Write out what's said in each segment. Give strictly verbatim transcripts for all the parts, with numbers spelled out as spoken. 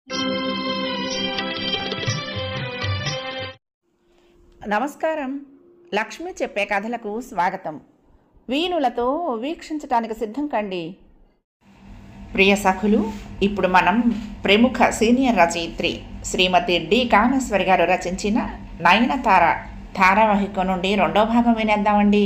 నమస్కారం. లక్ష్మి చెప్పే కథలకు స్వాగతం. వీణులతో వీక్షించటానికి సిద్ధం కండి. ప్రియ సఖులు, ఇప్పుడు మనం ప్రముఖ సీనియర్ రచయిత్రి శ్రీమతి డి కామేశ్వరి గారు రచించిన నయనతార ధారావాహిక నుండి రెండో భాగం వినేద్దామండి.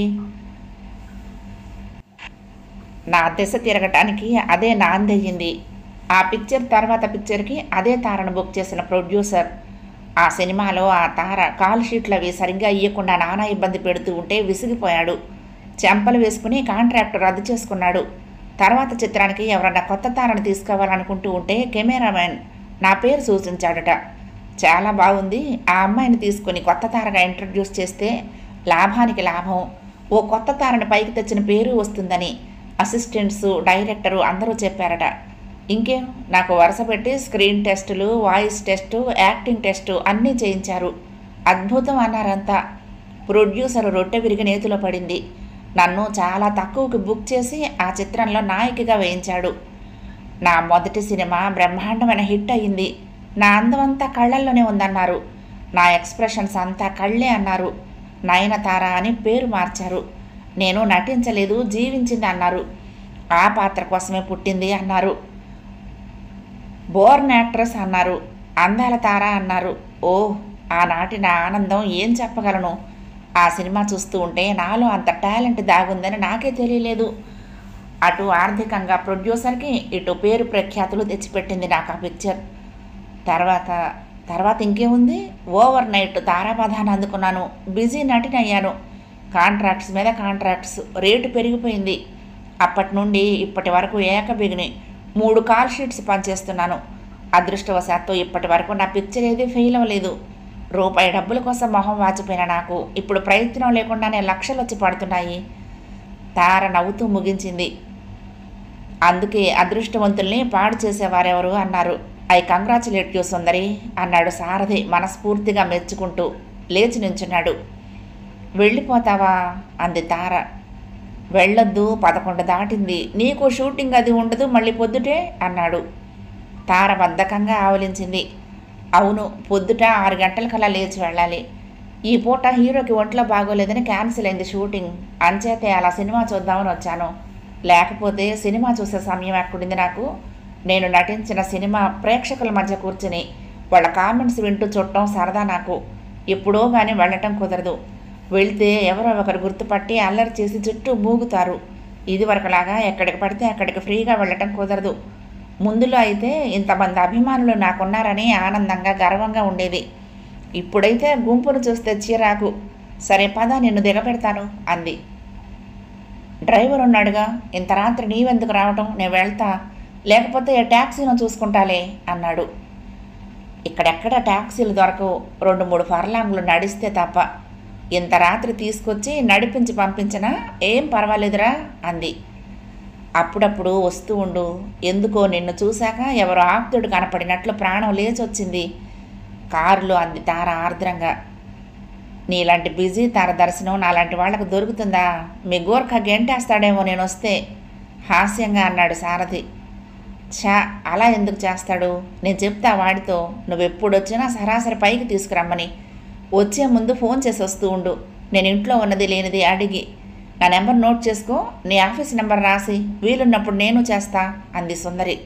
నా దశ తిరగటానికి అదే నాందయ్యింది. ఆ పిక్చర్ తర్వాత పిక్చర్కి అదే తారను బుక్ చేసిన ప్రొడ్యూసర్. ఆ సినిమాలో ఆ తార కాల్ షీట్లు అవి సరిగ్గా ఇయ్యకుండా నానా ఇబ్బంది పెడుతూ ఉంటే విసిగిపోయాడు. చెంపలు వేసుకుని కాంట్రాక్ట్ రద్దు చేసుకున్నాడు. తర్వాత చిత్రానికి ఎవరన్నా కొత్త తారను తీసుకోవాలనుకుంటూ ఉంటే కెమెరామెన్ నా పేరు సూచించాడట. చాలా బాగుంది, ఆ అమ్మాయిని తీసుకుని కొత్త తారగా ఇంట్రడ్యూస్ చేస్తే లాభానికి లాభం, ఓ కొత్త తారను పైకి తెచ్చిన పేరు వస్తుందని అసిస్టెంట్సు డైరెక్టరు అందరూ చెప్పారట. ఇంకేం, నాకు వరుస పెట్టి స్క్రీన్ టెస్టులు, వాయిస్ టెస్టు, యాక్టింగ్ టెస్టు అన్నీ చేయించారు. అద్భుతం అన్నారంతా. ప్రొడ్యూసర్ రొట్టె విరిగి నేతిలో పడింది. నన్ను చాలా తక్కువకి బుక్ చేసి ఆ చిత్రంలో నాయికగా వేయించాడు. నా మొదటి సినిమా బ్రహ్మాండమైన హిట్ అయ్యింది. నా అందమంతా కళ్ళల్లోనే ఉందన్నారు. నా ఎక్స్ప్రెషన్స్ అంతా కళ్ళే అన్నారు. నయనతార అని పేరు మార్చారు. నేను నటించలేదు, జీవించింది అన్నారు. ఆ పాత్ర కోసమే పుట్టింది అన్నారు. బోర్న్ యాక్ట్రెస్ అన్నారు. అందాల తార అన్నారు. ఓ, ఆనాటి నా ఆనందం ఏం చెప్పగలను. ఆ సినిమా చూస్తూ ఉంటే నాలో అంత టాలెంట్ దాగుందని నాకే తెలియలేదు. అటు ఆర్థికంగా ప్రొడ్యూసర్కి, ఇటు పేరు ప్రఖ్యాతులు తెచ్చిపెట్టింది నాకు ఆ పిక్చర్. తర్వాత తర్వాత ఇంకేముంది, ఓవర్ నైట్ తారాపదాన్ని అందుకున్నాను. బిజీ నటిని అయ్యాను. కాంట్రాక్ట్స్ మీద కాంట్రాక్ట్స్, రేటు పెరిగిపోయింది. అప్పటి నుండి ఇప్పటి వరకు ఏకబిగిని మూడు కాల్ షీట్స్ పనిచేస్తున్నాను. అదృష్టవశాత్తు ఇప్పటి వరకు నా పిక్చర్ ఏది ఫెయిల్ అవ్వలేదు. రూపాయి డబ్బుల కోసం మొహం వాచిపోయిన నాకు ఇప్పుడు ప్రయత్నం లేకుండానే లక్షలు వచ్చి పడుతున్నాయి. తార నవ్వుతూ ముగించింది. అందుకే అదృష్టవంతుల్ని పాడు చేసేవారెవరు అన్నారు. ఐ కంగ్రాచులేట్ యూ సుందరి అన్నాడు సారథి మనస్ఫూర్తిగా మెచ్చుకుంటూ. లేచి నించున్నాడు. వెళ్ళిపోతావా అంది తార. వెళ్ళొద్దు, పదకొండు దాటింది, నీకు షూటింగ్ అది ఉండదు, మళ్ళీ పొద్దుటే అన్నాడు. తార బద్ధకంగా ఆవలించింది. అవును, పొద్దుట ఆరు గంటలకల్లా లేచి వెళ్ళాలి. ఈ పూట హీరోకి ఒంట్లో బాగోలేదని క్యాన్సిల్ అయింది షూటింగ్. అంచేతే అలా సినిమా చూద్దామని వచ్చాను. లేకపోతే సినిమా చూసే సమయం ఎక్కడుంది నాకు. నేను నటించిన సినిమా ప్రేక్షకుల మధ్య కూర్చుని వాళ్ళ కామెంట్స్ వింటూ చూడటం సరదా నాకు. ఎప్పుడో కానీ వెళ్ళటం కుదరదు. వెళ్తే ఎవరో ఒకరు గుర్తుపట్టి అల్లరి చేసి చుట్టూ మూగుతారు. ఇదివరకులాగా ఎక్కడికి పడితే అక్కడికి ఫ్రీగా వెళ్ళటం కుదరదు. ముందులో అయితే ఇంతమంది అభిమానులు నాకున్నారని ఆనందంగా గర్వంగా ఉండేది. ఇప్పుడైతే గుంపును చూస్తే చీరాకు. సరే పద, నిన్ను దిగపెడతాను అంది. డ్రైవర్ ఉన్నాడుగా, ఇంత రాత్రి నీవెందుకు రావటం, నేను వెళ్తా, లేకపోతే ట్యాక్సీను చూసుకుంటాలే అన్నాడు. ఇక్కడెక్కడ ట్యాక్సీలు దొరకవు, రెండు మూడు ఫర్లాంగులు నడిస్తే తప్ప. ఇంత రాత్రి తీసుకొచ్చి నడిపించి పంపించినా ఏం పర్వాలేదురా అంది. అప్పుడప్పుడు వస్తూ ఉండు, ఎందుకో నిన్ను చూశాక ఎవరో ఆప్తుడు కనపడినట్లు ప్రాణం లేచొచ్చింది కారులో అంది తార ఆర్ద్రంగా. నీలాంటి బిజీ తార దర్శనం నాలాంటి వాళ్లకు దొరుకుతుందా? మీ గోర్ఖా గెంటేస్తాడేమో నేను వస్తే హాస్యంగా అన్నాడు సారథి. ఛా, అలా ఎందుకు చేస్తాడు? నేను చెప్తా వాడితో, నువ్వెప్పుడొచ్చినా సరాసరి పైకి తీసుకురమ్మని. వచ్చే ముందు ఫోన్ చేసి వస్తూ ఉండు, నేను ఇంట్లో ఉన్నది లేనిది అడిగి. నా నెంబర్ నోట్ చేసుకో, నీ ఆఫీస్ నెంబర్ రాసి, వీలున్నప్పుడు నేను చేస్తా అంది సుందరి.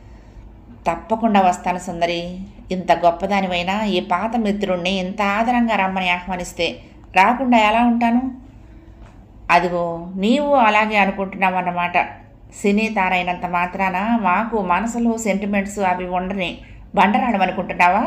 తప్పకుండా వస్తాను సుందరి. ఇంత గొప్పదానివైనా ఈ పాత మిత్రుణ్ణి ఇంత ఆదరంగా రమ్మని ఆహ్వానిస్తే రాకుండా ఎలా ఉంటాను? అదిగో, నీవు అలాగే అనుకుంటున్నావన్నమాట. సినీ తారైనంత మాత్రాన మాకు మనసులో సెంటిమెంట్స్ అవి ఉండని బండరాడం అనుకుంటున్నావా?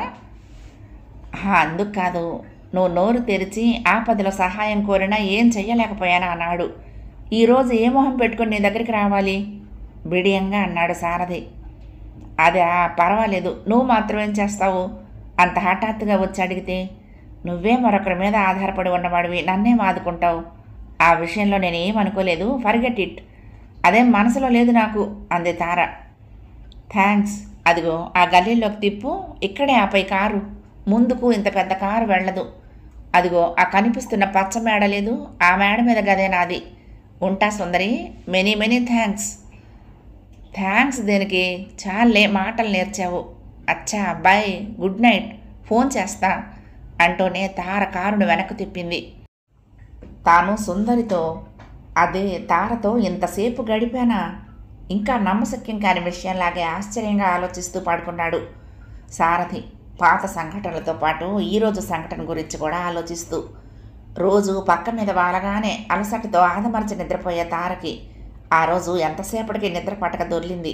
అందుకు కాదు, నువ్వు నోరు తెరిచి ఆపదలో సహాయం కోరినా ఏం చెయ్యలేకపోయానా అన్నాడు. ఈరోజు ఏ మొహం పెట్టుకుని నీ దగ్గరికి రావాలి బిడియంగా అన్నాడు సారథి. అదే, పర్వాలేదు, నువ్వు మాత్రం ఏం చేస్తావు? అంత హఠాత్తుగా వచ్చి అడిగితే నువ్వే మరొకరి మీద ఆధారపడి ఉన్నవాడివి, నన్నేం ఆదుకుంటావు? ఆ విషయంలో నేనేం అనుకోలేదు, ఫర్గెట్ ఇట్. అదేం మనసులో లేదు నాకు అంది తార. థ్యాంక్స్. అదిగో ఆ గల్లీలోకి తిప్పు, ఇక్కడే ఆపై కారు. ముందుకు ఇంత పెద్ద కారు వెళ్ళదు. అదిగో ఆ కనిపిస్తున్న పచ్చ మేడ లేదు, ఆ మేడ మీద గదే నాది. ఉంటా Sundari. Many many thanks. Thanks దేనికి? చాలే మాటలు నేర్చావు అచ్చా బాయ్, గుడ్ నైట్, ఫోన్ చేస్తా అంటూనే తార కారును వెనక్కు తిప్పింది. తాను సుందరితో, అదే తారతో ఇంతసేపు గడిపానా, ఇంకా నమ్మశక్యం కాని విషయంలాగే ఆశ్చర్యంగా ఆలోచిస్తూ పడుకున్నాడు సారథి. పాత సంఘటనలతో పాటు ఈరోజు సంఘటన గురించి కూడా ఆలోచిస్తూ. రోజు పక్క మీద వాలగానే అలసటతో ఆదమర్చి నిద్రపోయే తారకి ఆ రోజు ఎంతసేపటికి నిద్ర పట్టక దొర్లింది.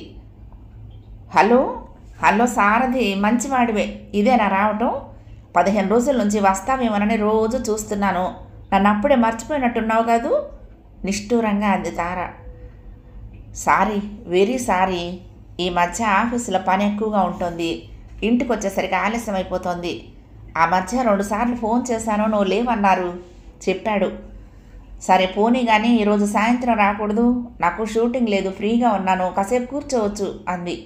హలో హలో సారథి, మంచివాడివే, ఇదేనా రావటం? పదిహేను రోజుల నుంచి వస్తావేమోనని రోజు చూస్తున్నాను, నన్ను అప్పుడే మర్చిపోయినట్టున్నావు కాదు, నిష్ఠూరంగా అంది తార. సారీ, వెరీ సారీ, ఈ మధ్య ఆఫీసులో పని ఎక్కువగా ఉంటుంది, ఇంటికి వచ్చేసరికి ఆలస్యం అయిపోతుంది. ఆ మధ్య రెండుసార్లు ఫోన్ చేశాను, నువ్వు లేవన్నారు చెప్పాడు. సరే పోనీ కానీ ఈరోజు సాయంత్రం రాకూడదు, నాకు షూటింగ్ లేదు, ఫ్రీగా ఉన్నాను, కాసేపు కూర్చోవచ్చు అంది.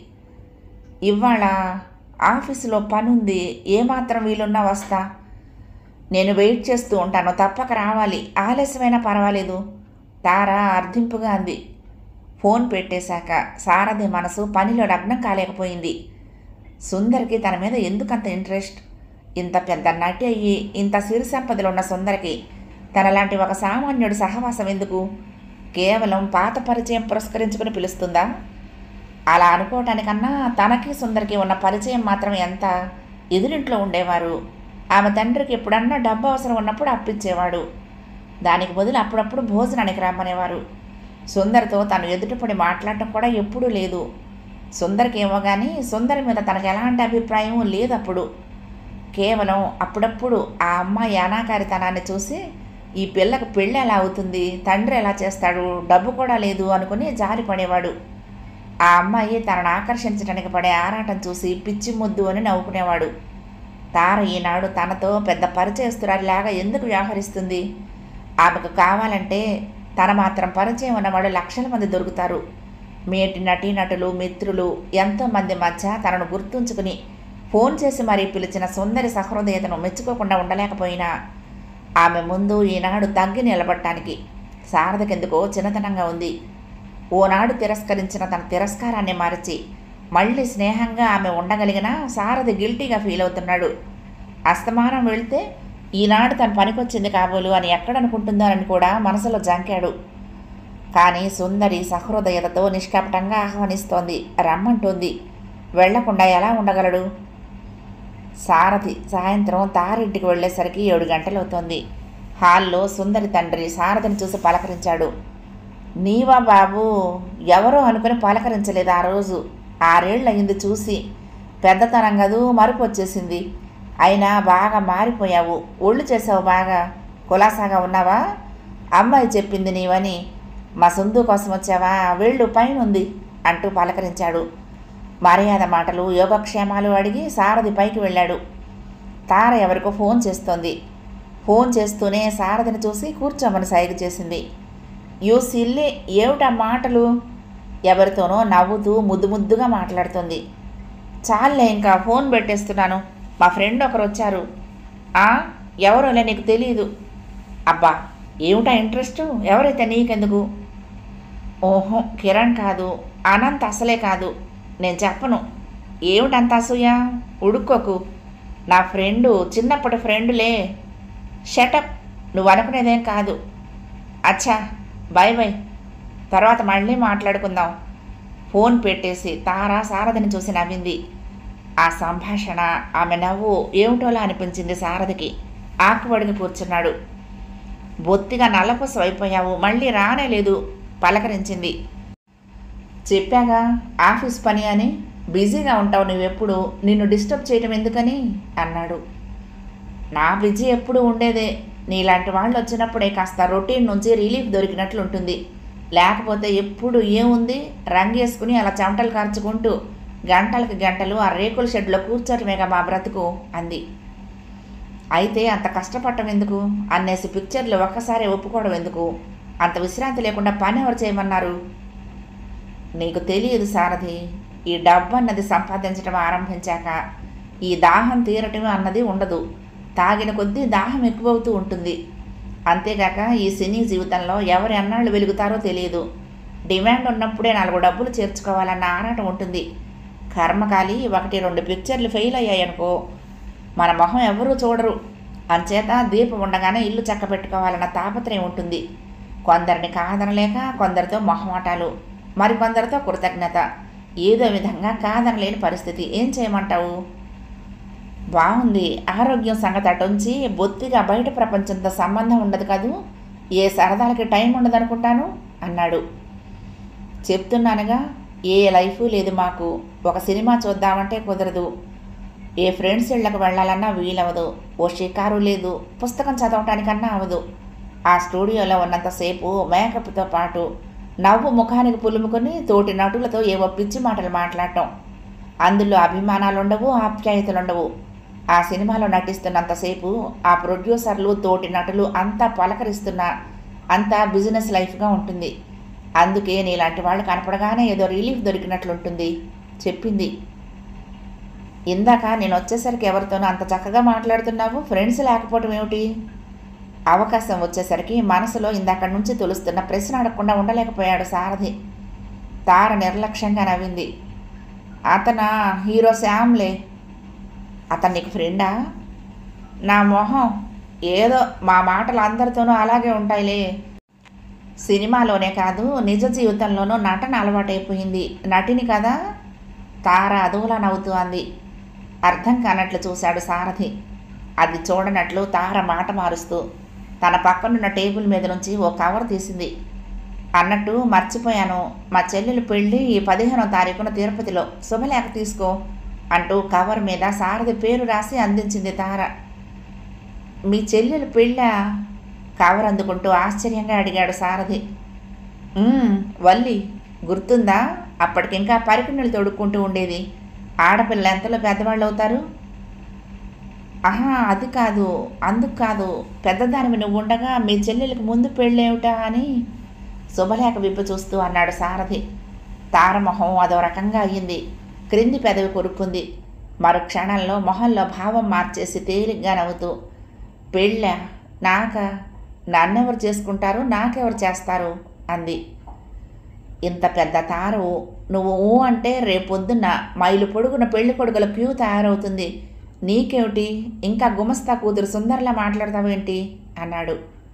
ఇవాళ ఆఫీసులో పని ఉంది, ఏమాత్రం వీలున్నా వస్తా, నేను వెయిట్ చేస్తూ ఉంటాను, తప్పక రావాలి, ఆలస్యమైనా పర్వాలేదు తార అర్థింపుగా అంది. ఫోన్ పెట్టేశాక సారథి మనసు పనిలో లగ్నం కాలేకపోయింది. సుందరికి తన మీద ఎందుకంత ఇంట్రెస్ట్? ఇంత పెద్ద నటి అయ్యి ఇంత సిరి సంపదలు ఉన్న సుందరికి తనలాంటి ఒక సామాన్యుడు సహవాసం ఎందుకు? కేవలం పాత పరిచయం పురస్కరించుకుని పిలుస్తుందా? అలా అనుకోవటానికన్నా తనకి సుందరికి ఉన్న పరిచయం మాత్రం ఎంత. ఎదురింట్లో ఉండేవారు, ఆమె తండ్రికి ఎప్పుడన్నా డబ్బు అవసరం ఉన్నప్పుడు అప్పిచ్చేవాడు, దానికి బదులు అప్పుడప్పుడు భోజనానికి రమ్మనేవారు. సుందరితో తను ఎదుటిపడి మాట్లాడటం కూడా ఎప్పుడూ లేదు. సుందరికి ఏమో కానీ సుందరి మీద తనకు ఎలాంటి అభిప్రాయం లేదు. అప్పుడు కేవలం అప్పుడప్పుడు ఆ అమ్మాయి అనాకారితనాన్ని చూసి ఈ పిల్లకు పెళ్ళి ఎలా అవుతుంది, తండ్రి ఎలా చేస్తాడు, డబ్బు కూడా లేదు అనుకుని జారి పడేవాడు. ఆ అమ్మాయి తనను ఆకర్షించడానికి పడే ఆరాటం చూసి పిచ్చి ముద్దు అని నవ్వుకునేవాడు. తార ఈనాడు తనతో పెద్ద పరిచయస్తురాలిలాగా ఎందుకు వ్యవహరిస్తుంది? ఆమెకు కావాలంటే తన మాత్రం పరిచయం ఉన్నవాడు లక్షల మంది దొరుకుతారు. మేటి నటీనటులు, మిత్రులు ఎంతోమంది మధ్య తనను గుర్తుంచుకుని ఫోన్ చేసి మరీ పిలిచిన సుందరి సహృదయతను మెచ్చుకోకుండా ఉండలేకపోయినా ఆమె ముందు ఈనాడు తగ్గి నిలబడటానికి సారథికెందుకో చిన్నతనంగా ఉంది. ఓనాడు తిరస్కరించిన తన తిరస్కారాన్ని మరచి మళ్ళీ స్నేహంగా ఆమె ఉండగలిగినా సారథి గిల్టీగా ఫీల్ అవుతున్నాడు. అస్తమానం వెళితే ఈనాడు తన పనికొచ్చింది కాబోలు అని ఎక్కడనుకుంటుందోనని కూడా మనసులో జంకాడు. కానీ సుందరి సహృదయతతో నిష్కపటంగా ఆహ్వానిస్తోంది, రమ్మంటోంది. వెళ్లకుండా ఎలా ఉండగలడు? సారథి సాయంత్రం తారింటికి వెళ్ళేసరికి ఏడు గంటలవుతోంది. హాల్లో సుందరి తండ్రి సారథిని చూసి పలకరించాడు. నీవా బాబు? ఎవరో అనుకుని పలకరించలేదు ఆ రోజు. ఆరేళ్ళయింది చూసి. పెద్దతనం కదూ, మరుపు వచ్చేసింది. అయినా బాగా మారిపోయావు, ఒళ్ళు చేసావు, బాగా కులాసాగా ఉన్నావా? అమ్మాయి చెప్పింది నీవని. మా సుందు కోసం వచ్చావా? వెళ్ళు, పైన ఉంది అంటూ పలకరించాడు. మర్యాద మాటలు, యోగక్షేమాలు అడిగి సారథి పైకి వెళ్ళాడు. తార ఎవరికో ఫోన్ చేస్తోంది. ఫోన్ చేస్తూనే సారథిని చూసి కూర్చోమని సైగ చేసింది. యూ సిల్లి, ఏమిటా మాటలు? ఎవరితోనో నవ్వుతూ ముద్దు ముద్దుగా మాట్లాడుతుంది. చాలే, ఇంకా ఫోన్ పెట్టేస్తున్నాను, మా ఫ్రెండ్ ఒకరు వచ్చారు. ఆ ఎవరోలే, నీకు తెలీదు. అబ్బా, ఏమిటా ఇంట్రెస్టు? ఎవరైతే నీకెందుకు? ఓహో, కిరణ్ కాదు, అనంత్ అసలే కాదు, నేను చెప్పను. ఏమిటంత అసూయ? ఉడుక్కోకు, నా ఫ్రెండు, చిన్నప్పటి ఫ్రెండులే. షటప్, నువ్వు అనుకునేదేం కాదు. అచ్చా, బాయ్ బాయ్, తర్వాత మళ్ళీ మాట్లాడుకుందాం. ఫోన్ పెట్టేసి తార సారథిని చూసి నవ్వింది. ఆ సంభాషణ, ఆమె నవ్వు ఏమిటోలా అనిపించింది సారథికి. ఆకువడిని కూర్చున్నాడు. బొత్తిగా నల్లపూస అయిపోయావు, మళ్ళీ రానేలేదు పలకరించింది. చెప్పాగా ఆఫీస్ పని అని, బిజీగా ఉంటావు నువ్వెప్పుడు, నిన్ను డిస్టర్బ్ చేయటం ఎందుకని అన్నాడు. నా బిజీ ఎప్పుడు ఉండేదే, నీలాంటి వాళ్ళు వచ్చినప్పుడే కాస్త రొటీన్ నుంచి రిలీఫ్ దొరికినట్లు ఉంటుంది. లేకపోతే ఎప్పుడు ఏముంది, రంగేసుకుని అలా చెమటలు కార్చుకుంటూ గంటలకి గంటలు ఆ రేకుల షెడ్లో కూర్చోటమేగా మా బ్రతుకు అంది. అయితే అంత కష్టపడటం ఎందుకు? అన్నేసి పిక్చర్లు ఒక్కసారి ఒప్పుకోవడం ఎందుకు? అంత విశ్రాంతి లేకుండా పని ఎవరు చేయమన్నారు? నీకు తెలియదు సారథి, ఈ డబ్బు అన్నది సంపాదించడం ఆరంభించాక ఈ దాహం తీరటం అన్నది ఉండదు. తాగిన కొద్దీ దాహం ఎక్కువవుతూ ఉంటుంది. అంతేగాక ఈ సినీ జీవితంలో ఎవరి అన్నాళ్ళు వెలుగుతారో తెలియదు. డిమాండ్ ఉన్నప్పుడే నాలుగు డబ్బులు చేర్చుకోవాలన్న ఆరాటం ఉంటుంది. కర్మకాలి ఒకటి రెండు పిక్చర్లు ఫెయిల్ అయ్యాయనుకో మన మొహం ఎవరూ చూడరు. అంచేత దీపం ఉండగానే ఇల్లు చక్క పెట్టుకోవాలన్న తాపత్రయం ఉంటుంది. కొందరిని కాదనలేక కొందరితో మొహమాటాలు, మరికొందరితో కృతజ్ఞత, ఏదో విధంగా కాదనలేని పరిస్థితి. ఏం చేయమంటావు? బాగుంది. ఆరోగ్యం సంగతి అటుంచి బొత్తిగా బయట ప్రపంచంతో సంబంధం ఉండదు కదూ. ఏ సరదాలకి టైం ఉండదనుకుంటాను అన్నాడు. చెప్తున్నానుగా, ఏ లైఫు లేదు మాకు. ఒక సినిమా చూద్దామంటే కుదరదు. ఏ ఫ్రెండ్స్ ఇళ్ళకు వెళ్ళాలన్నా వీలవదు. ఓ షికారు లేదు. పుస్తకం చదవటానికన్నా అవదు. ఆ స్టూడియోలో ఉన్నంతసేపు మేకప్తో పాటు నవ్వు ముఖానికి పులుముకొని తోటి నటులతో ఏవో పిచ్చి మాటలు మాట్లాడటం. అందులో అభిమానాలుండవు, ఆప్యాయతలుండవు. ఆ సినిమాలో నటిస్తున్నంతసేపు ఆ ప్రొడ్యూసర్లు, తోటి నటులు అంతా పలకరిస్తున్నా అంతా బిజినెస్ లైఫ్గా ఉంటుంది. అందుకే నీలాంటి వాళ్ళు కనపడగానే ఏదో రిలీఫ్ దొరికినట్లుంటుంది చెప్పింది. ఇందాక నేను వచ్చేసరికి ఎవరితోనూ అంత చక్కగా మాట్లాడుతున్నావు? ఫ్రెండ్స్ లేకపోవటం ఏమిటి? అవకాశం వచ్చేసరికి మనసులో ఇందాక నుంచి తొలుస్తున్న ప్రశ్న అడగకుండా ఉండలేకపోయాడు సారథి. తార నిర్లక్ష్యంగా నవ్వింది. అతనా హీరో శ్యామ్లే. అతను నీకు ఫ్రెండా? నా మొహం ఏదో మా మాటలు అందరితోనూ అలాగే ఉంటాయిలే. సినిమాలోనే కాదు నిజ జీవితంలోనూ నటన అలవాటైపోయింది. నటిని కదా. తార అదువులా నవ్వుతూ అంది. అర్థం కానట్లు చూశాడు సారథి. అది చూడనట్లు తార మాట మారుస్తూ తన పక్కనున్న టేబుల్ మీద నుంచి ఓ కవర్ తీసింది. అన్నట్టు మర్చిపోయాను, మా చెల్లెలు పెళ్ళి ఈ పదిహేనో తారీఖున తిరుపతిలో, శుభలేఖ తీసుకో అంటూ కవర్ మీద సారథి పేరు రాసి అందించింది తార. మీ చెల్లెలు పెళ్ళా? కవర్ అందుకుంటూ ఆశ్చర్యంగా అడిగాడు సారథి. వల్లి గుర్తుందా? అప్పటికింకా పరికిణులు తొడుక్కుంటూ ఉండేది. ఆడపిల్ల ఎంతలో పెద్దవాళ్ళు అవుతారు? ఆహా, అది కాదు, అందుకు కాదు. పెద్దదానివి నువ్వు ఉండగా మీ చెల్లెలకు ముందు పెళ్ళేమిటా అని శుభలేఖ విప్పి చూస్తూ అన్నాడు సారథి. తారమొహం అదో రకంగా అయ్యింది. క్రింది పెదవి కొరుక్కుంది. మరో క్షణంలో మొహంలో భావం మార్చేసి తేలిగ్గా నవ్వుతూ, పెళ్ళా? నాకా? నన్నెవరు చేసుకుంటారు, నాకెవరు చేస్తారు అంది. ఇంత పెద్ద తారు నువ్వు ఊ అంటే రేపొద్దున్న మైలు పొడుగున పెళ్లి కొడుకుల క్యూ తయారవుతుంది. నీకేమిటి, ఇంకా గుమస్తా కూతురు సుందరలా మాట్లాడతావేంటి అన్నాడు.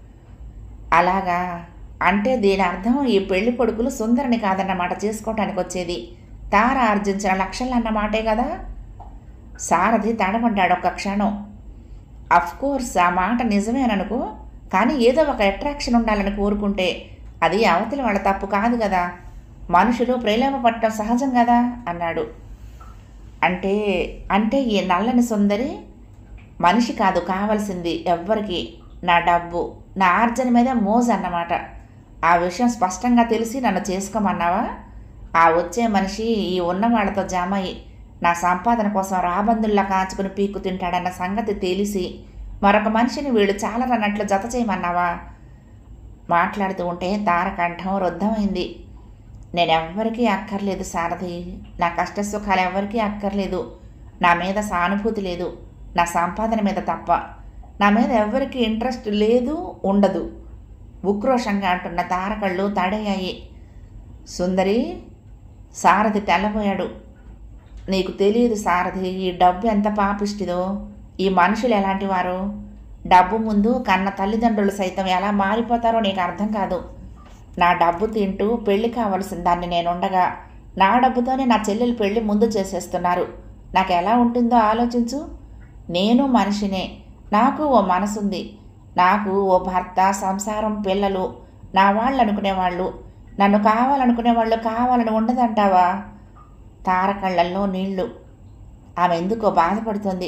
అలాగా అంటే దీని అర్థం ఈ పెళ్లి కొడుకులు సుందరిని కాదన్నమాట చేసుకోవటానికి వచ్చేది, తార ఆర్జించిన లక్షలు అన్నమాటే కదా. సారథి తడబడ్డాడు ఒక్క క్షణం. అఫ్కోర్స్ ఆ మాట నిజమేననుకో, కానీ ఏదో ఒక అట్రాక్షన్ ఉండాలని కోరుకుంటే అది అవతలి వాళ్ళ తప్పు కాదు కదా. మనుషులు ప్రేమ పట్టడం సహజం కదా అన్నాడు. అంటే అంటే ఈ నల్లని సుందరి మనిషి కాదు కావాల్సింది ఎవ్వరికి, నా డబ్బు, నా ఆర్జన మీద మోజు అన్నమాట. ఆ విషయం స్పష్టంగా తెలిసి నన్ను చేసుకోమన్నావా? ఆ వచ్చే మనిషి ఈ ఉన్న వాళ్ళతో జామయ్యి నా సంపాదన కోసం రాబందుల్లా కాచుకుని పీక్కు తింటాడన్న సంగతి తెలిసి మరొక మనిషిని వీళ్ళు చాలరన్నట్లు జత చేయమన్నావా? మాట్లాడుతూ ఉంటే తారకంఠం రుద్ధమైంది. నేనెవ్వరికీ అక్కర్లేదు సారథి. నా కష్టసుఖాలు ఎవరికీ అక్కర్లేదు. నా మీద సానుభూతి లేదు, నా సంపాదన మీద తప్ప. నా మీద ఎవరికి ఇంట్రెస్ట్ లేదు, ఉండదు. ఉక్రోషంగా అంటున్న తారకళ్ళు తడయ్యాయి. సుందరి, సారథి తెల్లబోయాడు. నీకు తెలియదు సారథి, ఈ డబ్బు ఎంత పాపిష్టిదో, ఈ మనుషులు ఎలాంటి వారో. డబ్బు ముందు కన్న తల్లిదండ్రులు సైతం ఎలా మారిపోతారో నీకు అర్థం కాదు. నా డబ్బు తింటూ పెళ్లి కావాల్సిన దాన్ని నేనుండగా నా డబ్బుతోనే నా చెల్లెలు పెళ్లి ముందు చేసేస్తున్నారు. నాకు ఎలా ఉంటుందో ఆలోచించు. నేను మనిషినే, నాకు ఓ మనసుంది. నాకు ఓ భర్త, సంసారం, పిల్లలు, నా వాళ్ళు అనుకునేవాళ్ళు, నన్ను కావాలనుకునే వాళ్ళు కావాలని ఉండదంటావా? తారకళ్ళల్లో నీళ్లు. ఆమె ఎందుకో బాధపడుతుంది.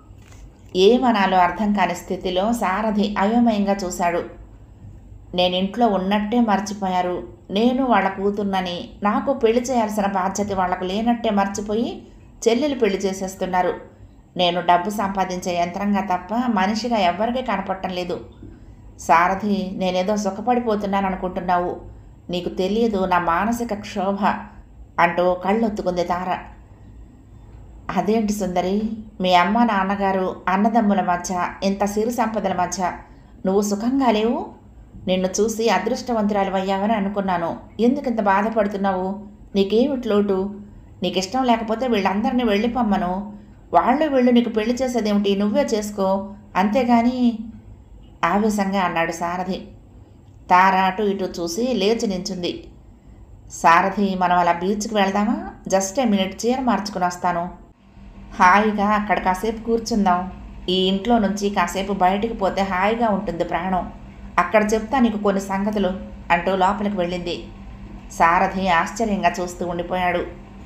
ఏమనాలో అర్థం కాని స్థితిలో సారథి అయోమయంగా చూశాడు. నేనింట్లో ఉన్నట్టే మర్చిపోయారు. నేను వాళ్ళ కూతుర్నని, నాకు పెళ్లి చేయాల్సిన బాధ్యత వాళ్లకు లేనట్టే మర్చిపోయి చెల్లెలు పెళ్లి చేసేస్తున్నారు. నేను డబ్బు సంపాదించే యంత్రంగా తప్ప మనిషిగా ఎవ్వరికీ కనపడటం లేదు. సారథి, నేనేదో సుఖపడిపోతున్నాను అనుకుంటున్నావు. నీకు తెలియదు నా మానసిక క్షోభ అంటూ కళ్ళొత్తుకుంది తార. అదేంటి సుందరి, మీ అమ్మ నాన్నగారు, అన్నదమ్ముల మధ్య, ఇంత సిరి సంపదల మధ్య నువ్వు సుఖంగా లేవు? నిన్ను చూసి అదృష్టవంతురాలు అయ్యావని అనుకున్నాను. ఎందుకింత బాధపడుతున్నావు? నీకేమిటి లోటు? నీకు ఇష్టం లేకపోతే వీళ్ళందరినీ వెళ్ళిపోమ్మను. వాళ్ళు వీళ్ళు నీకు పెళ్లి చేసేదేమిటి, నువ్వే చేసుకో, అంతేగాని ఆవేశంగా అన్నాడు సారథి. తార అటు ఇటు చూసి లేచి నించుంది. సారథి, మనం అలా బీచ్కి వెళ్దామా? జస్ట్ ఏ మినిట్, చీర మార్చుకుని వస్తాను. హాయిగా అక్కడ కాసేపు కూర్చుందాం. ఈ ఇంట్లో నుంచి కాసేపు బయటికి పోతే హాయిగా ఉంటుంది ప్రాణం. అక్కడ చెప్తా నీకు కొన్ని సంగతులు అంటూ లోపలికి వెళ్ళింది. సారథి ఆశ్చర్యంగా చూస్తూ ఉండిపోయాడు.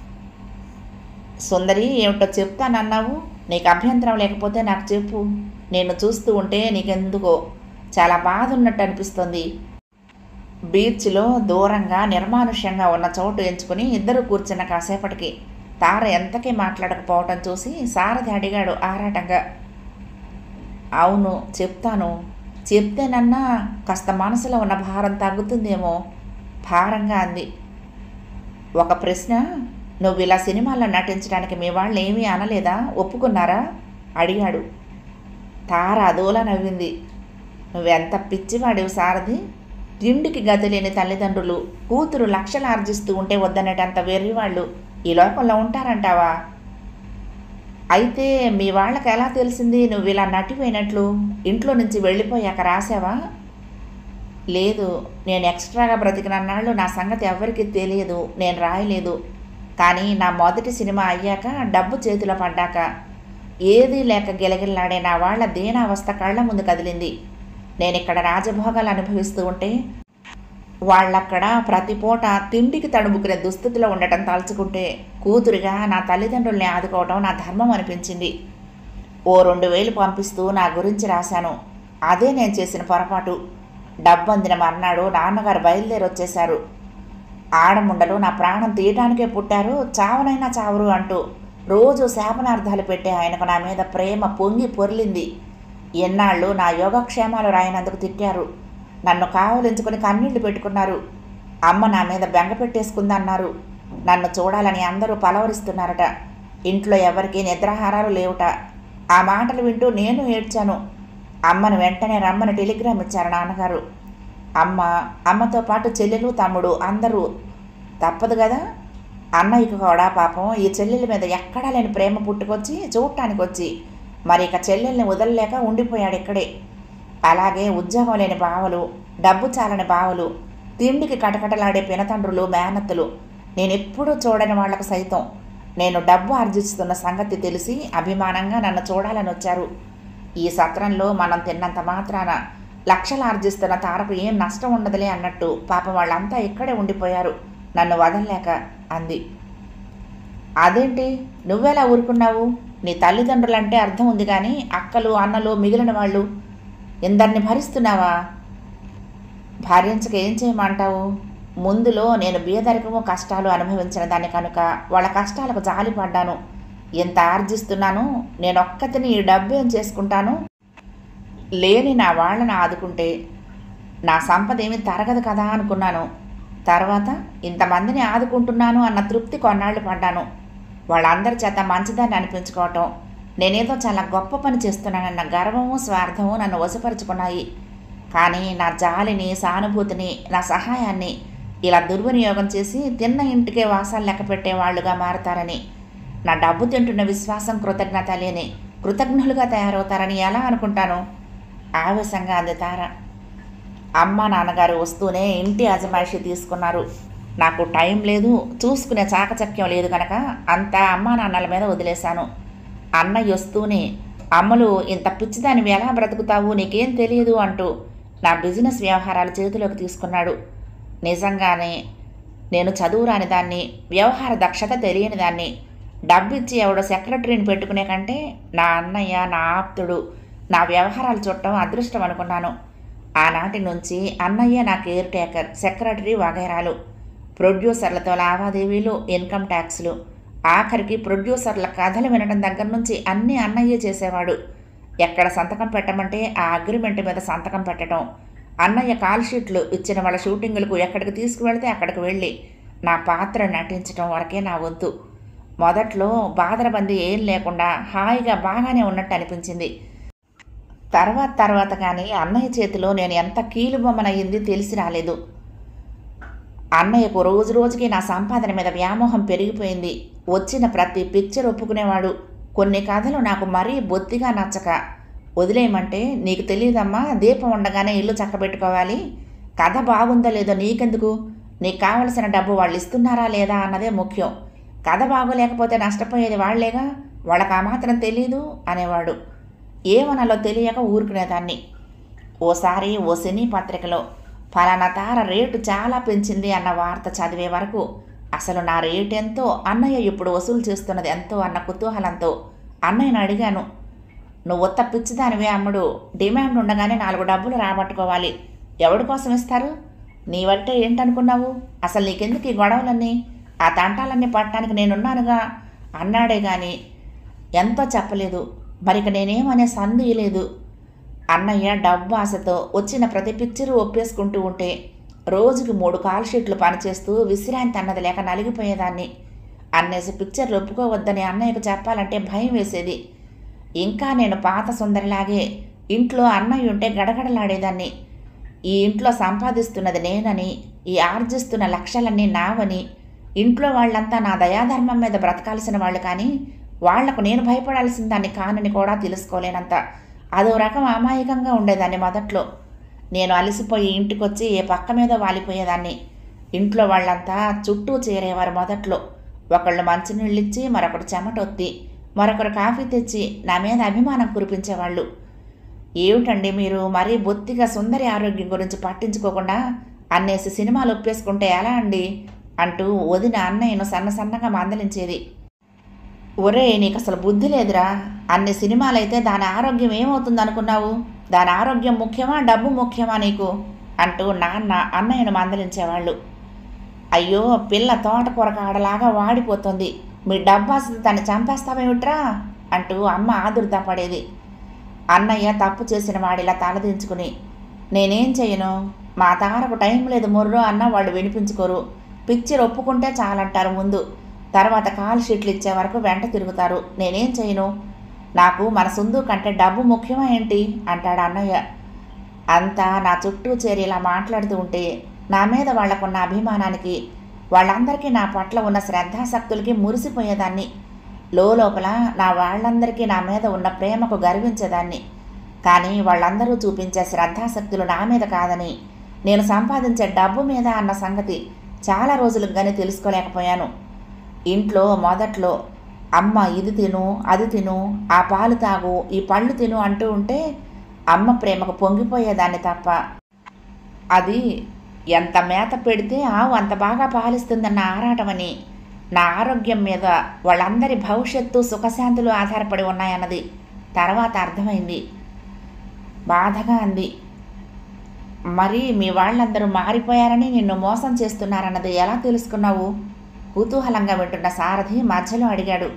సుందరి, ఏమిటో చెప్తానన్నావు? నీకు అభ్యంతరం లేకపోతే నాకు చెప్పు. నేను చూస్తూ ఉంటే నీకెందుకో చాలా బాధ ఉన్నట్టు అనిపిస్తుంది. బీచ్లో దూరంగా నిర్మానుష్యంగా ఉన్న చోటు ఎంచుకుని ఇద్దరు కూర్చున్న కాసేపటికి తార ఎంతకీ మాట్లాడకపోవటం చూసి సారథి అడిగాడు ఆరాటంగా. అవును చెప్తాను, చెప్తేనన్నా కాస్త మనసులో ఉన్న భారం తగ్గుతుందేమో భారంగా అంది. ఒక ప్రశ్న, నువ్వు ఇలా సినిమాల్లో నటించడానికి మీ వాళ్ళు ఏమీ అనలేదా, ఒప్పుకున్నారా అడిగాడు. తార అదోలా నవ్వింది. నువ్వెంత పిచ్చివాడివి సారథి. తిండికి గతి లేని తల్లిదండ్రులు కూతురు లక్షలు ఆర్జిస్తూ ఉంటే వద్దనేటంత వెర్రివాళ్ళు ఈ లోకంలో ఉంటారంటావా? అయితే మీ వాళ్ళకి ఎలా తెలిసింది నువ్వు ఇలా నటిపోయినట్లు? ఇంట్లో నుంచి వెళ్ళిపోయాక రాసావా? లేదు, నేను ఎక్స్ట్రాగా బ్రతికినన్నాళ్ళు నా సంగతి ఎవరికీ తెలియదు, నేను రాయలేదు. కానీ నా మొదటి సినిమా అయ్యాక, డబ్బు చేతిలో పడ్డాక ఏదీ లేక గిలగిల్లాడే నా వాళ్ళ దీనావస్థ కళ్ళ ముందు కదిలింది. నేను ఇక్కడ రాజభోగాలు అనుభవిస్తూ ఉంటే వాళ్ళక్కడ ప్రతి పూట తిండికి తడుముకునే దుస్థితిలో ఉండటం తలుచుకుంటే కూతురిగా నా తల్లిదండ్రుల్ని ఆదుకోవటం నా ధర్మం అనిపించింది. ఓ రెండు వేలు పంపిస్తూ నా గురించి రాశాను. అదే నేను చేసిన పొరపాటు. డబ్బు అందిన మర్నాడు నాన్నగారు బయలుదేరి వచ్చేశారు. ఆడముండలు నా ప్రాణం తీయటానికే పుట్టారు, చావనైనా చావరు అంటూ రోజు శాపనార్థాలు పెట్టే ఆయనకు నా మీద ప్రేమ పొంగి పొర్లింది. ఎన్నాళ్ళు నా యోగక్షేమాలు రాయనందుకు తిట్టారు. నన్ను కావలించుకొని కన్నీళ్లు పెట్టుకున్నారు. అమ్మ నా మీద బెంగ పెట్టేసుకుందన్నారు. నన్ను చూడాలని అందరూ పలవరిస్తున్నారట. ఇంట్లో ఎవరికీ నిద్రాహారాలు లేవుట. ఆ మాటలు వింటూ నేను ఏడ్చాను. అమ్మను వెంటనే రమ్మని టెలిగ్రామ్ ఇచ్చారు నాన్నగారు. అమ్మ, అమ్మతో పాటు చెల్లెలు, తమ్ముడు అందరూ. తప్పదు కదా. అన్నయ్యకు కూడా పాపం ఈ చెల్లెల మీద ఎక్కడా లేని ప్రేమ పుట్టుకొచ్చి చూడటానికి వచ్చి మరి ఇక చెల్లెల్ని వదలలేక ఉండిపోయాడు ఇక్కడే. అలాగే ఉద్యోగం లేని బావలు, డబ్బు చాలని బావలు, తిండికి కటకటలాడే పినతండ్రులు, మేనత్తులు, నేనెప్పుడూ చూడని వాళ్లకు సైతం నేను డబ్బు ఆర్జిస్తున్న సంగతి తెలిసి అభిమానంగా నన్ను చూడాలని వచ్చారు. ఈ సత్రంలో మనం తిన్నంత మాత్రాన లక్షలు ఆర్జిస్తున్న తారకు ఏం నష్టం ఉండదులే అన్నట్టు పాపం వాళ్ళంతా ఇక్కడే ఉండిపోయారు నన్ను వదలలేక అంది. అదేంటి నువ్వెలా ఊరుకున్నావు? నీ తల్లిదండ్రులంటే అర్థం ఉంది కానీ అక్కలు, అన్నలు, మిగిలిన వాళ్ళు ఎందరిని భరిస్తున్నావా? భరించక ఏం చేయమంటావు? ముందులో నేను బీదరికము కష్టాలు అనుభవించిన దాన్ని కనుక వాళ్ళ కష్టాలకు జాలిపడ్డాను. ఎంత ఆర్జిస్తున్నాను, నేనొక్కతిని ఈ డబ్బు ఏం చేసుకుంటాను? లేని నా వాళ్ళని ఆదుకుంటే నా సంపద ఏమీ తరగదు కదా అనుకున్నాను. తర్వాత ఇంతమందిని ఆదుకుంటున్నాను అన్న తృప్తి కొన్నాళ్ళు పడ్డాను. వాళ్ళందరి చేత మంచిదాన్ని అనిపించుకోవటం, నేనేదో చాలా గొప్ప పని చేస్తున్నానన్న గర్వము, స్వార్థము నన్ను వశపరుచుకున్నాయి. కానీ నా జాలిని, సానుభూతిని, నా సహాయాన్ని ఇలా దుర్వినియోగం చేసి తిన్న ఇంటికే వాసాలు లెక్క పెట్టేవాళ్లుగా మారతారని, నా డబ్బు తింటున్న విశ్వాసం, కృతజ్ఞత లేని కృతజ్ఞులుగా తయారవుతారని ఎలా అనుకుంటాను? ఆవేశంగా అంది తార. అమ్మ నాన్నగారు వస్తూనే ఇంటి అజమాయిషి తీసుకున్నారు. నాకు టైం లేదు, చూసుకునే చాకచక్యం లేదు కనుక అంతా అమ్మా నాన్నల మీద వదిలేశాను. అన్నయ్య వస్తూనే అమ్మలు ఇంత పిచ్చిదానివి ఎలా బ్రతుకుతావు, నీకేం తెలియదు అంటూ నా బిజినెస్ వ్యవహారాలు చేతిలోకి తీసుకున్నాడు. నిజంగానే నేను చదువురాని దాన్ని, వ్యవహార దక్షత తెలియని దాన్ని. డబ్బిచ్చి ఎవడో సెక్రటరీని పెట్టుకునే కంటే నా అన్నయ్య, నా ఆప్తుడు నా వ్యవహారాలు చూడటం అదృష్టం అనుకున్నాను. ఆనాటి నుంచి అన్నయ్య నా కేర్ టేకర్, సెక్రటరీ వగైరాలు. ప్రొడ్యూసర్లతో లావాదేవీలు, ఇన్కమ్ ట్యాక్స్లు, ఆఖరికి ప్రొడ్యూసర్ల కథలు వినడం దగ్గర నుంచి అన్నీ అన్నయ్యే చేసేవాడు. ఎక్కడ సంతకం పెట్టమంటే ఆ అగ్రిమెంట్ మీద సంతకం పెట్టడం, అన్నయ్య కాల్ షీట్లు ఇచ్చిన వాళ్ళ షూటింగులకు ఎక్కడికి తీసుకువెళ్తే అక్కడికి వెళ్ళి నా పాత్ర నటించడం వరకే నా వంతు. మొదట్లో బాధరబంది ఏం లేకుండా హాయిగా బాగానే ఉన్నట్టు అనిపించింది. తర్వాత తర్వాత కానీ అన్నయ్య చేతిలో నేను ఎంత కీలుబొమ్మనయ్యింది తెలిసి రాలేదు. అన్నయ్యకు రోజు రోజుకి నా సంపాదన మీద వ్యామోహం పెరిగిపోయింది. వచ్చిన ప్రతి పిక్చర్ ఒప్పుకునేవాడు. కొన్ని కథలు నాకు మరీ బొత్తిగా నచ్చక వదిలేయమంటే, నీకు తెలియదమ్మా, దీపం ఉండగానే ఇల్లు చక్కబెట్టుకోవాలి, కథ బాగుందో లేదో నీకెందుకు, నీకు కావలసిన డబ్బు వాళ్ళు ఇస్తున్నారా లేదా అన్నదే ముఖ్యం, కథ బాగోలేకపోతే నష్టపోయేది వాళ్లేగా, వాళ్ళకి ఆ మాత్రం తెలీదు అనేవాడు. ఏమనాలో తెలియక ఊరుకునేదాన్ని. ఓసారి ఓ సినీ పత్రికలో ఫలానా తార రేటు చాలా పెంచింది అన్న వార్త చదివే వరకు అసలు నా రేటెంతో, అన్నయ్య ఇప్పుడు వసూలు చేస్తున్నది ఎంతో అన్న కుతూహలంతో అన్నయ్యను అడిగాను. నువ్వు ఉత్త పిచ్చిదానివే అమ్ముడు, డిమాండ్ ఉండగానే నాలుగు డబ్బులు రాబట్టుకోవాలి, ఎవడి కోసం ఇస్తారు, నీవంటే ఏంటనుకున్నావు, అసలు నీకెందుకు ఈ గొడవలన్నీ, ఆ తంటాలన్నీ పట్టడానికి నేనున్నానుగా అన్నాడే గాని ఎంతో చెప్పలేదు. మరిక నేనేమనే సందు లేదు. అన్నయ్య డబ్బు ఆశతో వచ్చిన ప్రతి పిక్చరు ఒప్పేసుకుంటూ ఉంటే రోజుకి మూడు కాల్ షీట్లు పనిచేస్తూ విశ్రాంతి అన్నది లేక నలిగిపోయేదాన్ని. అన్నేసి పిక్చర్లు ఒప్పుకోవద్దని అన్నయ్యకు చెప్పాలంటే భయం వేసేది. ఇంకా నేను పాత సుందరిలాగే ఇంట్లో అన్నయ్య ఉంటే గడగడలాడేదాన్ని. ఈ ఇంట్లో సంపాదిస్తున్నది నేనని, ఈ ఆర్జిస్తున్న లక్షలన్నీ నావని, ఇంట్లో వాళ్ళంతా నా దయాధర్మం మీద బ్రతకాల్సిన వాళ్ళు కానీ వాళ్లకు నేను భయపడాల్సిన దాన్ని కానని కూడా తెలుసుకోలేనంత అదో రకం అమాయకంగా ఉండేదాన్ని. మొదట్లో నేను అలసిపోయి ఇంటికొచ్చి ఏ పక్క మీద వాలిపోయేదాన్ని. ఇంట్లో వాళ్ళంతా చుట్టూ చేరేవారు. మొదట్లో ఒకళ్ళు మంచినీళ్ళిచ్చి, మరొకరు చెమటొత్తి, మరొకరు కాఫీ తెచ్చి నా మీద అభిమానం కురిపించేవాళ్ళు. ఏమిటండి మీరు మరీ బొత్తిగా సుందరి ఆరోగ్యం గురించి పట్టించుకోకుండా అన్నేసి సినిమాలు ఒప్పేసుకుంటే ఎలా అండి అంటూ వదిన అన్నయ్యను సన్న సన్నగా మందలించేది. ఒరే, నీకు అసలు బుద్ధి లేదురా, అన్ని సినిమాలైతే దాని ఆరోగ్యం ఏమవుతుంది అనుకున్నావు, దాని ఆరోగ్యం ముఖ్యమా డబ్బు ముఖ్యమా నీకు అంటూ నాన్న అన్నయ్యను మందలించేవాళ్ళు. అయ్యో, పిల్ల తోటకూర కాడలాగా వాడిపోతుంది, మీ డబ్బాసి దాన్ని చంపేస్తామేమిట్రా అంటూ అమ్మ ఆదుర్దా పడేది. అన్నయ్య తప్పు చేసిన వాడిలా తలదించుకుని, నేనేం చేయను, మా తారకు టైం లేదు మొర్రో అన్న వాళ్ళు వినిపించుకోరు, పిక్చర్ ఒప్పుకుంటే చాలంటారు ముందు, తర్వాత కాల్ షీట్లు ఇచ్చే వరకు వెంట తిరుగుతారు, నేనేం చేయను, నాకు మన సుందు కంటే డబ్బు ముఖ్యమా ఏంటి అంటాడు అన్నయ్య. అంతా నా చుట్టూ చేరి ఇలా మాట్లాడుతూ ఉంటే నా మీద వాళ్లకున్న అభిమానానికి, వాళ్ళందరికీ నా పట్ల ఉన్న శ్రద్ధాశక్తులకి మురిసిపోయేదాన్ని. లోపల నా వాళ్ళందరికీ నా మీద ఉన్న ప్రేమకు గర్వించేదాన్ని. కానీ వాళ్ళందరూ చూపించే శ్రద్ధాశక్తులు నా మీద కాదని, నేను సంపాదించే డబ్బు మీద అన్న సంగతి చాలా రోజులకు కానీ తెలుసుకోలేకపోయాను. ఇంట్లో మొదట్లో అమ్మ ఇది తిను, అది తిను, ఆ పాలు తాగు, ఈ పళ్ళు తిను అంటూ ఉంటే అమ్మ ప్రేమకు పొంగిపోయేదాన్ని తప్ప, అది ఎంత మేత పెడితే ఆవు అంత బాగా పాలిస్తుందన్న ఆరాటమని, నా ఆరోగ్యం మీద వాళ్ళందరి భవిష్యత్తు సుఖశాంతులు ఆధారపడి ఉన్నాయన్నది తర్వాత అర్థమైంది. బాధగా అంది. మరి మీ వాళ్ళందరూ మారిపోయారని నిన్ను మోసం చేస్తున్నారన్నది ఎలా తెలుసుకున్నావు? కుతూహలంగా వింటున్న సారథి మధ్యలో అడిగాడు.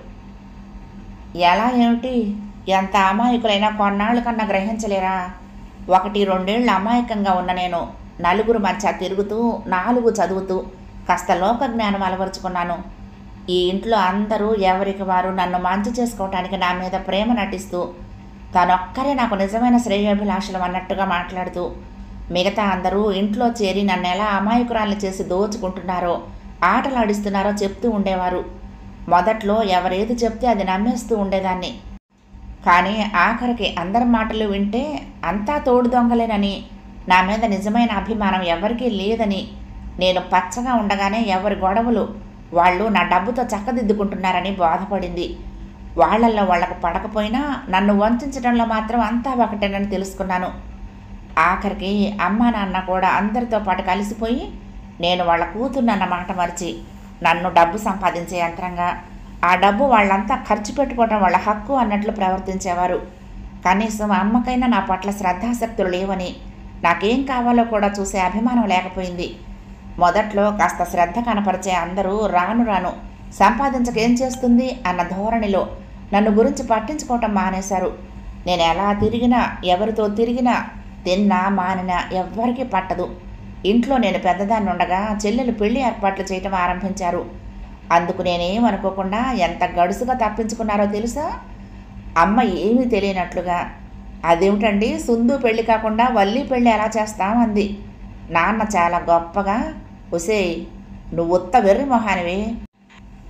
ఎలా ఏమిటి, ఎంత అమాయకులైనా కొన్నాళ్ళు కన్నా గ్రహించలేరా? ఒకటి రెండేళ్ళు అమాయకంగా ఉన్న నేను నలుగురు మధ్య తిరుగుతూ, నాలుగు చదువుతూ కాస్త లోక జ్ఞానం అలవరుచుకున్నాను. ఈ ఇంట్లో అందరూ ఎవరికి వారు నన్ను మంచి చేసుకోవటానికి నా మీద ప్రేమ నటిస్తూ, తనొక్కరే నాకు నిజమైన శ్రేయోభిలాషలు అన్నట్టుగా మాట్లాడుతూ, మిగతా అందరూ ఇంట్లో చేరి నన్ను ఎలా అమాయకురాలు చేసి దోచుకుంటున్నారో, ఆటలాడిస్తున్నారో చెప్తూ ఉండేవారు. మొదట్లో ఎవరేది చెప్తే అది నమ్మేస్తూ ఉండేదాన్ని. కానీ ఆఖరికి అందరి మాటలు వింటే అంతా తోడు దొంగలేనని, నా మీద నిజమైన అభిమానం ఎవరికీ లేదని, నేను పచ్చగా ఉండగానే ఎవరి గొడవలు వాళ్ళు నా డబ్బుతో చక్కదిద్దుకుంటున్నారని బాధపడింది. వాళ్లల్లో వాళ్లకు పడకపోయినా నన్ను వంచడంలో మాత్రం అంతా ఒకటేనని తెలుసుకున్నాను. ఆఖరికి అమ్మా నాన్న కూడా అందరితో పాటు కలిసిపోయి నేను వాళ్ళ కూతుర్నన్న మాట మరిచి నన్ను డబ్బు సంపాదించే యంత్రంగా, ఆ డబ్బు వాళ్ళంతా ఖర్చు పెట్టుకోవడం వాళ్ళ హక్కు అన్నట్లు ప్రవర్తించేవారు. కనీసం అమ్మకైనా నా పట్ల శ్రద్ధాశక్తులు లేవని, నాకేం కావాలో కూడా చూసే అభిమానం లేకపోయింది. మొదట్లో కాస్త శ్రద్ధ కనపరిచే అందరూ రాను రాను సంపాదించకేం చేస్తుంది అన్న ధోరణిలో నన్ను గురించి పట్టించుకోవటం మానేశారు. నేను ఎలా తిరిగినా, ఎవరితో తిరిగినా, తిన్నా మానినా ఎవ్వరికీ పట్టదు. ఇంట్లో నేను పెద్దదాన్ని ఉండగా చెల్లెలు పెళ్లి ఏర్పాట్లు చేయటం ఆరంభించారు. అందుకు నేనేమనుకోకుండా ఎంత గడుసుగా తప్పించుకున్నారో తెలుసా? అమ్మ ఏమీ తెలియనట్లుగా, అదేమిటండి సుందు పెళ్లి కాకుండా వల్లి పెళ్లి ఎలా చేస్తాం అంది. నాన్న చాలా గొప్పగా, ఒసేయ్ నువ్వు ఉత్త వెర్రి మొహానివి,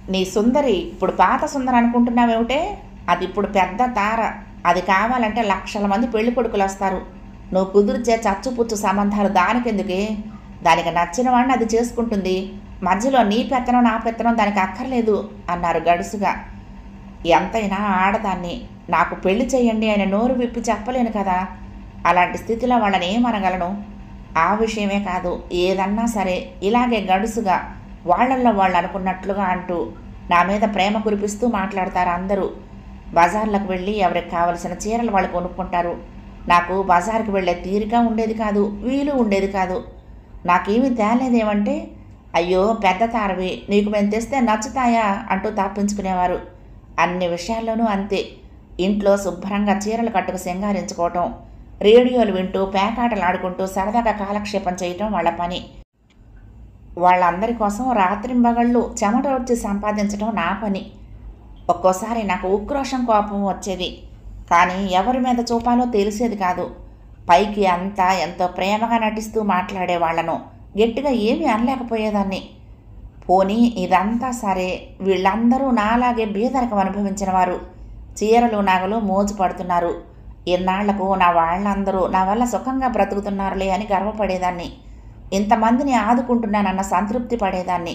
నీ సుందరి ఇప్పుడు పాత సుందరి అనుకుంటున్నావేమిటే? అది ఇప్పుడు పెద్ద తార. అది కావాలంటే లక్షల మంది పెళ్లి కొడుకులు వస్తారు. నువ్వు కుదిర్చే చచ్చుపుచ్చు సంబంధాలు దానికెందుకే? దానికి నచ్చిన వాడిని అది చేసుకుంటుంది. మధ్యలో నీ పెత్తనం నా పెత్తనం దానికి అక్కర్లేదు అన్నారు గడుసుగా. ఎంతైనా ఆడదాన్ని. నాకు పెళ్లి చెయ్యండి ఆయన నోరు విప్పి చెప్పలేను కదా. అలాంటి స్థితిలో వాళ్ళని ఏమనగలను? ఆ విషయమే కాదు, ఏదన్నా సరే ఇలాగే గడుసుగా వాళ్ళల్లో వాళ్ళు అనుకున్నట్లుగా అంటూ నా మీద ప్రేమ కురిపిస్తూ మాట్లాడతారు అందరూ. బజార్లకు వెళ్ళి ఎవరికి కావలసిన చీరలు వాళ్ళు కొనుక్కుంటారు. నాకు బజార్కి వెళ్ళే తీరిక ఉండేది కాదు, వీలు ఉండేది కాదు. నాకేమీ తేలేదేమంటే, అయ్యో పెద్ద తారవి, నీకు మేము తెస్తే నచ్చుతాయా అంటూ తప్పించుకునేవారు. అన్ని విషయాల్లోనూ అంతే. ఇంట్లో శుభ్రంగా చీరలు కట్టుకు సింగారించుకోవటం, రేడియోలు వింటూ పేకాటలు ఆడుకుంటూ సరదాగా కాలక్షేపం చేయటం వాళ్ళ పని. వాళ్ళందరి కోసం రాత్రింబగళ్ళు చెమట వచ్చి సంపాదించడం నా పని. ఒక్కోసారి నాకు ఉక్రోషం కోపం వచ్చేది, కానీ ఎవరి మీద చూపాలో తెలిసేది కాదు. పైకి అంతా ఎంతో ప్రేమగా నటిస్తూ మాట్లాడే వాళ్లను గట్టిగా ఏమీ అనలేకపోయేదాన్ని. పోనీ ఇదంతా సరే, వీళ్ళందరూ నాలాగే బీదరికం అనుభవించిన వారు. చీరలు నగలు మోజు పడుతున్నారు. ఇన్నాళ్లకు నా వాళ్ళందరూ నా వల్ల సుఖంగా బ్రతుకుతున్నారులే అని గర్వపడేదాన్ని. ఇంతమందిని ఆదుకుంటున్నానన్న సంతృప్తి పడేదాన్ని.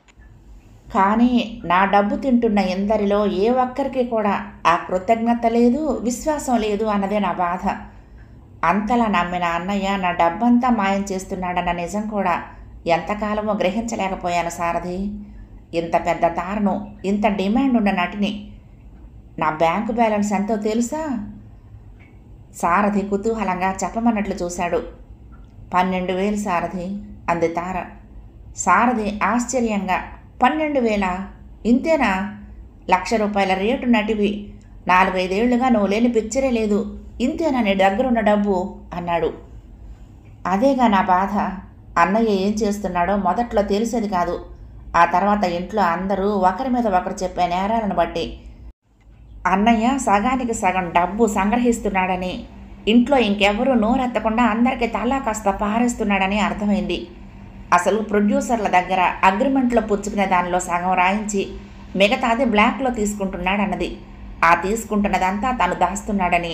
కానీ నా డబ్బు తింటున్న ఎందరిలో ఏ ఒక్కరికి కూడా ఆ కృతజ్ఞత లేదు, విశ్వాసం లేదు అన్నదే నా బాధ. అంతలా నమ్మిన అన్నయ్య నా డబ్బంతా మాయం చేస్తున్నాడన్న నిజం కూడా ఎంతకాలమో గ్రహించలేకపోయాను సారథి. ఇంత పెద్ద తారను, ఇంత డిమాండ్ ఉన్న నటిని. నా బ్యాంకు బ్యాలెన్స్ ఎంతో తెలుసా? సారథి కుతూహలంగా చెప్పమన్నట్లు చూశాడు. పన్నెండు వేలు సారథి అంది తార. సారథి ఆశ్చర్యంగా, పన్నెండు వేల? ఇంతేనా? లక్ష రూపాయల రేటు నటివి. నాలుగైదేళ్లుగా నువ్వు లేని పిక్చరే లేదు. ఇంతేనా నీ దగ్గరున్న డబ్బు అన్నాడు. అదేగా నా బాధ. అన్నయ్య ఏం చేస్తున్నాడో మొదట్లో తెలిసేది కాదు. ఆ తర్వాత ఇంట్లో అందరూ ఒకరి మీద ఒకరు చెప్పే నేరాలను బట్టి అన్నయ్య సగానికి సగం డబ్బు సంగ్రహిస్తున్నాడని, ఇంట్లో ఇంకెవరూ నోరెత్తకుండా అందరికీ తలా కాస్త పారేస్తున్నాడని అర్థమైంది. అసలు ప్రొడ్యూసర్ల దగ్గర అగ్రిమెంట్లో పుచ్చుకునే దానిలో సగం రాయించి మిగతాది బ్లాక్లో తీసుకుంటున్నాడన్నది. ఆ తీసుకుంటున్నదంతా తను దాస్తున్నాడని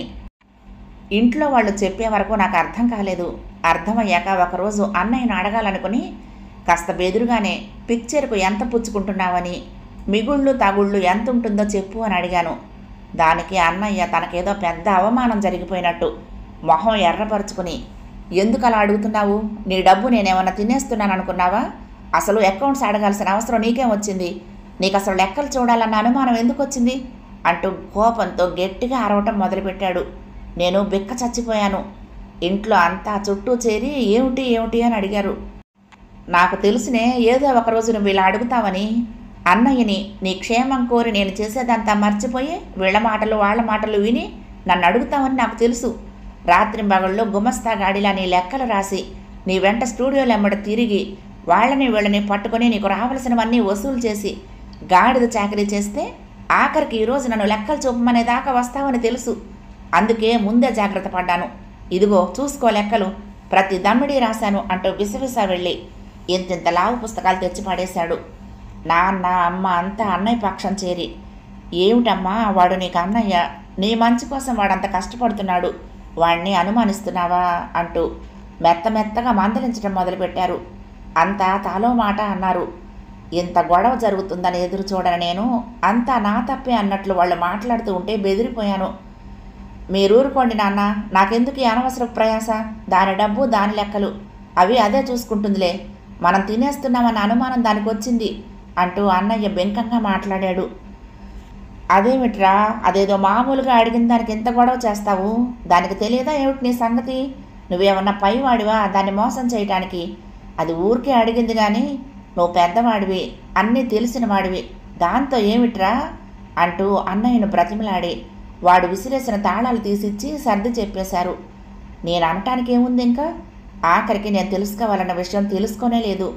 ఇంట్లో వాళ్ళు చెప్పే వరకు నాకు అర్థం కాలేదు. అర్థమయ్యాక ఒకరోజు అన్నయ్యను అడగాలనుకుని కాస్త బెదురుగానే పిక్చర్కు ఎంత పుచ్చుకుంటున్నావని, మిగుళ్ళు తగుళ్ళు ఎంత ఉంటుందో చెప్పు అని అడిగాను. దానికి అన్నయ్య తనకేదో పెద్ద అవమానం జరిగిపోయినట్టు మొహం ఎర్రపరుచుకుని, ఎందుకు అలా అడుగుతున్నావు? నీ డబ్బు నేనేమన్నా తినేస్తున్నాను అనుకున్నావా? అసలు అకౌంట్స్ అడగాల్సిన అవసరం నీకేం వచ్చింది? నీకు అసలు లెక్కలు చూడాలన్న అనుమానం ఎందుకు వచ్చింది అంటూ కోపంతో గట్టిగా అరవటం మొదలుపెట్టాడు. నేను బిక్క చచ్చిపోయాను. ఇంట్లో అంతా చుట్టూ చేరి ఏమిటి ఏమిటి అని అడిగారు. నాకు తెలుసునే, ఏదో ఒకరోజు నువ్వు ఇలా అడుగుతావని. అన్నయ్యని నీ క్షేమం కోరి నేను చేసేదంతా మర్చిపోయి వీళ్ళ మాటలు వాళ్ళ మాటలు విని నన్ను అడుగుతావని నాకు తెలుసు. రాత్రింబగళ్ళు గుమస్తా గాడిలా నీ లెక్కలు రాసి నీ వెంట స్టూడియోలు ఎమ్మడి తిరిగి వాళ్ళని వీళ్ళని పట్టుకొని నీకు రావలసినవన్నీ వసూలు చేసి గాడిద చాకరీ చేస్తే ఆఖరికి ఈరోజు నన్ను లెక్కలు చూపమనేదాకా వస్తావని తెలుసు. అందుకే ముందే జాగ్రత్త పడ్డాను. ఇదిగో చూసుకో లెక్కలు, ప్రతి దమ్మిడి రాశాను అంటూ విసవిస వెళ్ళి ఇంతింత లావు పుస్తకాలు తెచ్చి పడేశాడు. నాన్న అమ్మ అంతా అన్నయ్య పక్షం చేరి, ఏమిటమ్మా వాడు నీకు అన్నయ్య, నీ మంచి కోసం వాడంత కష్టపడుతున్నాడు, వాడిని అనుమానిస్తున్నావా అంటూ మెత్త మెత్తగా మందలించడం మొదలుపెట్టారు. అంతా తాలో మాట అన్నారు. ఇంత గొడవ జరుగుతుందని ఎదురు చూడని నేను అంతా నా తప్పే అన్నట్లు వాళ్ళు మాట్లాడుతూ ఉంటే బెదిరిపోయాను. మీరూరుకోండి నాన్న, నాకెందుకు ఈ అనవసర ప్రయాస? దాని డబ్బు దాని లెక్కలు అవి అదే చూసుకుంటుందిలే, మనం తినేస్తున్నామన్న అనుమానం దానికి వచ్చింది అంటూ అన్నయ్య బెంకంగా మాట్లాడాడు. అదేమిట్రా, అదేదో మామూలుగా అడిగిన దానికి ఎంత గొడవ చేస్తావు? దానికి తెలియదా ఏమిటి నీ సంగతి? నువ్వేమన్నా పైవాడివా దాన్ని మోసం చేయటానికి? అది ఊరికే అడిగింది కానీ నువ్వు పెద్దవాడివి, అన్నీ తెలిసిన వాడివి, దాంతో ఏమిట్రా అంటూ అన్నయ్యను బ్రతిమలాడి వాడు విసిరేసిన తాళాలు తీసిచ్చి సర్ది చెప్పేశారు. నేను అనటానికి ఏముంది ఇంకా? ఆఖరికి నేను తెలుసుకోవాలన్న విషయం తెలుసుకోనే లేదు.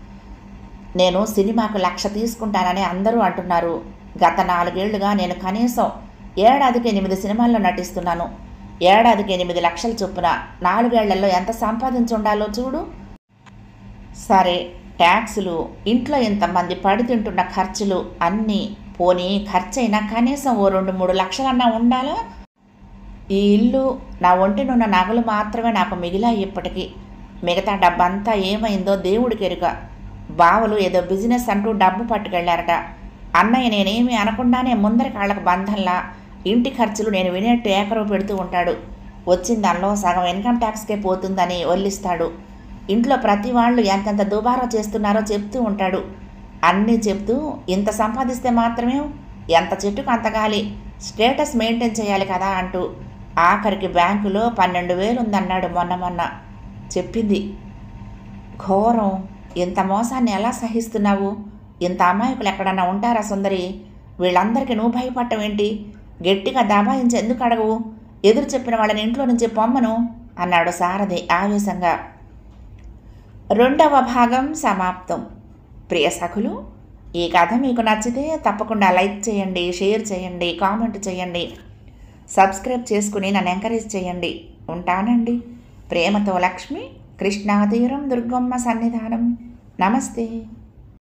నేను సినిమాకు లక్ష తీసుకుంటానని అందరూ అంటున్నారు. గత నాలుగేళ్లుగా నేను కనీసం ఏడాదికి ఎనిమిది సినిమాల్లో నటిస్తున్నాను. ఏడాదికి ఎనిమిది లక్షల చొప్పున నాలుగేళ్లలో ఎంత సంపాదించుండాలో చూడు. సరే, ట్యాక్సులు, ఇంట్లో ఇంతమంది పడి తింటున్న ఖర్చులు అన్నీ పోనీ ఖర్చయినా కనీసం ఓ రెండు మూడు లక్షలన్నా ఉండాలా? ఈ ఇల్లు, నా ఒంటినున్న నగలు మాత్రమే నాకు మిగిలాయి ఇప్పటికీ. మిగతా డబ్బంతా ఏమైందో దేవుడికెరుక. బావలు ఏదో బిజినెస్ అంటూ డబ్బు పట్టుకెళ్లారట. అన్నయ్య నేనేమీ అనకుండానే ముందరి కాళ్ళకు బంధంలా ఇంటి ఖర్చులు నేను వినేట్టు ఏకరవ పెడుతూ ఉంటాడు. వచ్చిన దానిలో సగం ఇన్కమ్ ట్యాక్స్కే పోతుందని వల్లిస్తాడు. ఇంట్లో ప్రతి వాళ్ళు ఎంతెంత దుబారా చేస్తున్నారో చెప్తూ ఉంటాడు. అన్నీ చెప్తూ ఇంత సంపాదిస్తే మాత్రమే ఎంత చెట్టుకు అంత గాలి, స్టేటస్ మెయింటైన్ చేయాలి కదా అంటూ ఆఖరికి బ్యాంకులో పన్నెండు వేలు ఉందన్నాడు మొన్న మొన్న చెప్పింది. ఘోరం! ఇంత మోసాన్ని ఎలా సహిస్తున్నావు? ఇంత అమాయకులు ఎక్కడన్నా ఉంటారా సుందరి? వీళ్ళందరికీ నువ్వు భయపడటం ఏంటి? గట్టిగా దబాయించి ఎందుకు అడగవు? ఎదురు చెప్పిన వాళ్ళని ఇంట్లో నుంచి పొమ్మను అన్నాడు సారథి ఆవేశంగా. రెండవ భాగం సమాప్తం. ప్రియ సఖులు, ఈ కథ మీకు నచ్చితే తప్పకుండా లైక్ చేయండి, షేర్ చేయండి, కామెంట్ చేయండి, సబ్స్క్రైబ్ చేసుకుని నన్ను ఎంకరేజ్ చేయండి. ఉంటానండి. ప్రేమతో లక్ష్మి, కృష్ణాతీరం, దుర్గమ్మ సన్నిధానం. నమస్తే.